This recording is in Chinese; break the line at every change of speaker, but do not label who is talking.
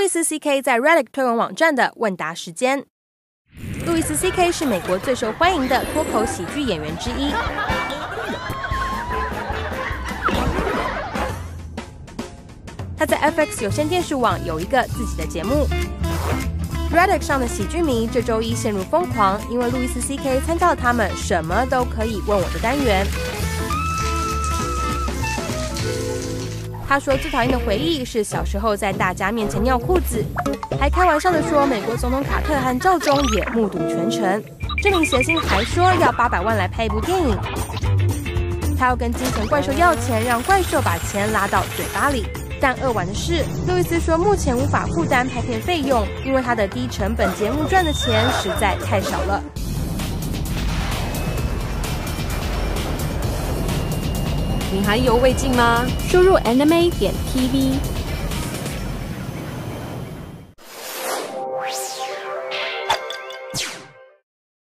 易斯 C.K. 在 Reddit 推文网站的问答时间。路易斯 C.K. 是美国最受欢迎的脱口喜剧演员之一。他在 FX 有线电视网有一个自己的节目。Reddit 上的喜剧迷这周一陷入疯狂，因为路易斯 C.K. 参加了他们什么都可以问我的单元。他说最讨厌的回忆是小时候在大家面前尿裤子，还开玩笑的说美国总统卡特和教宗也目睹全程。这名谐星还说要800万来拍一部电影，他要跟金钱怪兽要钱，让怪兽把钱拉到嘴巴里。但扼腕的是，路易斯说目前无法负担拍片费用，因为他的低成本节目赚的钱实在太少了。
你还意犹未尽吗？输入 anime.tv